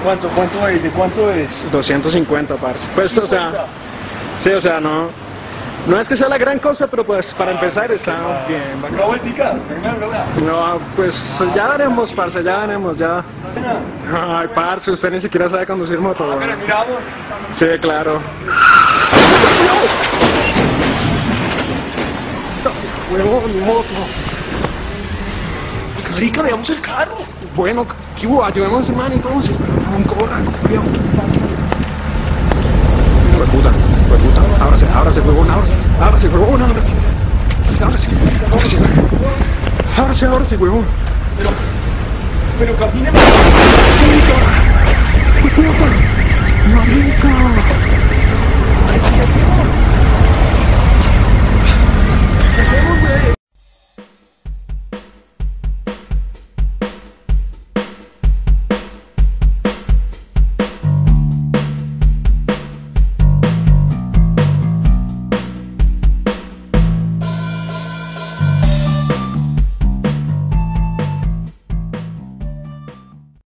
¿Cuánto es? ¿De cuánto es? 250, parce. Pues, o sea, sí, o sea, no es que sea la gran cosa, pero pues para empezar está bien. ¿Una vueltica? No, pues ya veremos, parce, ya veremos, ya. Ay, parce, usted ni siquiera sabe conducir moto. Pero miramos. Sí, claro. Huevón, mi moto. Marica, veamos el carro. Bueno, ¿qué hubo? Ayudemos a ese man entonces. Cobra, cuidado. Puta. Ábrase, huevón, ábrase, huevón, ábrase. Ábrase, huevón. Pero camine. Marica.